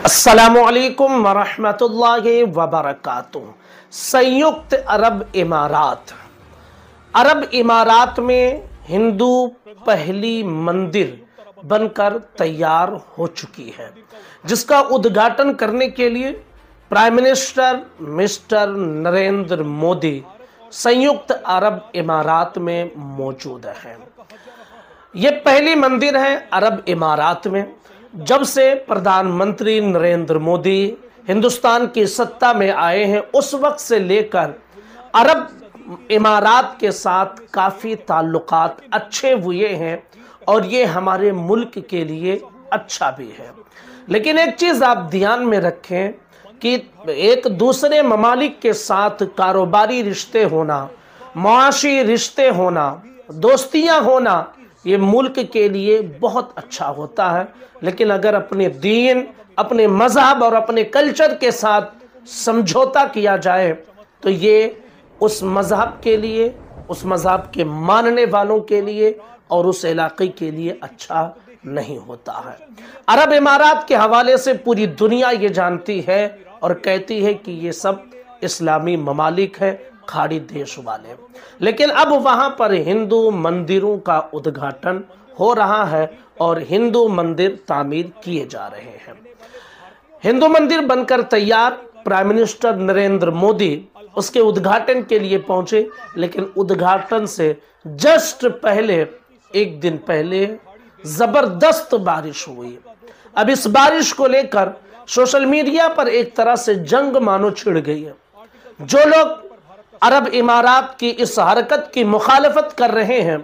अस्सलामुअलैकुम वरहमतुल्लाहि वबरकातुह। संयुक्त अरब इमारात। अरब इमारात में हिंदू पहली मंदिर बनकर तैयार हो चुकी है, जिसका उद्घाटन करने के लिए prime minister mister Narendra Modi संयुक्त अरब इमारात में मौजूद हैं। ये पहली मंदिर है अरब इमारात में। जब से प्रधानमंत्री नरेंद्र मोदी हिंदुस्तान की सत्ता में आए हैं, उस वक्त से लेकर अरब इमारात के साथ काफ़ी ताल्लुकात अच्छे हुए हैं और ये हमारे मुल्क के लिए अच्छा भी है। लेकिन एक चीज़ आप ध्यान में रखें कि एक दूसरे ममालिक के साथ कारोबारी रिश्ते होना, मुआशी रिश्ते होना, दोस्तियां होना, ये मुल्क के लिए बहुत अच्छा होता है। लेकिन अगर अपने दीन, अपने मजहब और अपने कल्चर के साथ समझौता किया जाए तो ये उस मजहब के लिए, उस मजहब के मानने वालों के लिए और उस इलाके के लिए अच्छा नहीं होता है। अरब इमारात के हवाले से पूरी दुनिया ये जानती है और कहती है कि ये सब इस्लामी ममालिक है, खाड़ी देश वाले। लेकिन अब वहां पर हिंदू मंदिरों का उद्घाटन हो रहा है और हिंदू मंदिर तामीर किए जा रहे हैं। हिंदू मंदिर बनकर तैयार, प्राइम मिनिस्टर नरेंद्र मोदी उसके उद्घाटन के लिए पहुंचे। लेकिन उद्घाटन से जस्ट पहले, एक दिन पहले जबरदस्त बारिश हुई। अब इस बारिश को लेकर सोशल मीडिया पर एक तरह से जंग मानो छिड़ गई है। जो लोग अरब इमारात की इस हरकत की मुखालफत कर रहे हैं,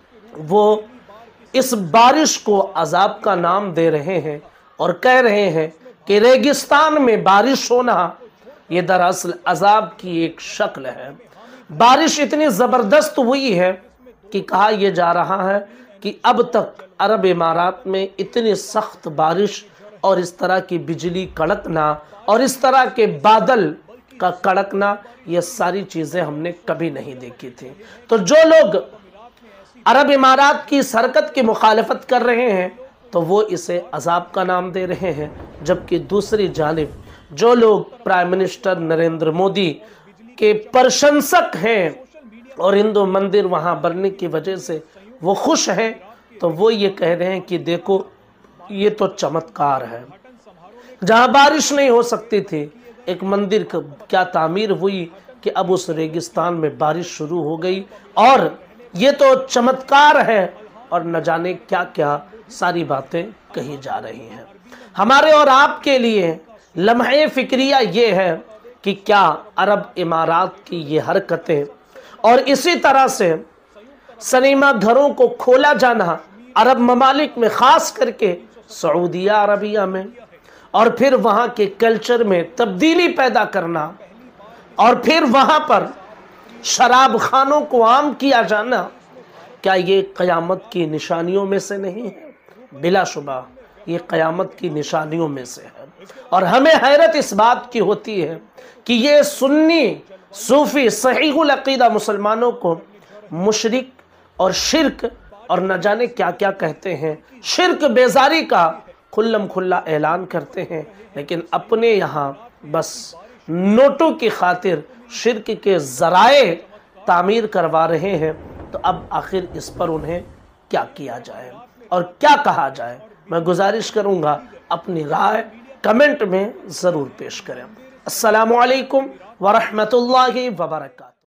वो इस बारिश को अजाब का नाम दे रहे हैं और कह रहे हैं कि रेगिस्तान में बारिश होना ये दरअसल अजाब की एक शक्ल है। बारिश इतनी ज़बरदस्त हुई है कि कहा यह जा रहा है कि अब तक अरब इमारात में इतनी सख्त बारिश और इस तरह की बिजली कड़कना और इस तरह के बादल का कड़कना, ये सारी चीज़ें हमने कभी नहीं देखी थी। तो जो लोग अरब इमारात की इस हरकत की मुखालफत कर रहे हैं तो वो इसे अजाब का नाम दे रहे हैं, जबकि दूसरी जानिब जो लोग प्राइम मिनिस्टर नरेंद्र मोदी के प्रशंसक हैं और हिंदू मंदिर वहाँ बनने की वजह से वो खुश हैं, तो वो ये कह रहे हैं कि देखो ये तो चमत्कार है। जहाँ बारिश नहीं हो सकती थी, एक मंदिर क्या तामीर हुई कि अब उस रेगिस्तान में बारिश शुरू हो गई और ये तो चमत्कार है और न जाने क्या क्या सारी बातें कही जा रही हैं। हमारे और आपके लिए लम्हे फिक्रिया ये है कि क्या अरब इमारात की ये हरकतें और इसी तरह से सिनेमा घरों को खोला जाना अरब ममालिक में, ख़ास करके सऊदिया अरबिया में, और फिर वहाँ के कल्चर में तब्दीली पैदा करना और फिर वहाँ पर शराब खानों को आम किया जाना, क्या ये क़यामत की निशानियों में से नहीं है? बिलाशुबा ये क़यामत की निशानियों में से है। और हमें हैरत इस बात की होती है कि ये सुन्नी सूफ़ी सहीहुल अक़ीदा मुसलमानों को मुशरिक और शिर्क और न जाने क्या क्या कहते हैं, शिर्क बेजारी का खुल्लम खुल्ला ऐलान करते हैं, लेकिन अपने यहाँ बस नोटों की खातिर शिर्क के ज़राए तामीर करवा रहे हैं। तो अब आखिर इस पर उन्हें क्या किया जाए और क्या कहा जाए? मैं गुजारिश करूँगा अपनी राय कमेंट में ज़रूर पेश करें। अस्सलामु अलैकुम वरहमतुल्लाहि वबरकातुहू।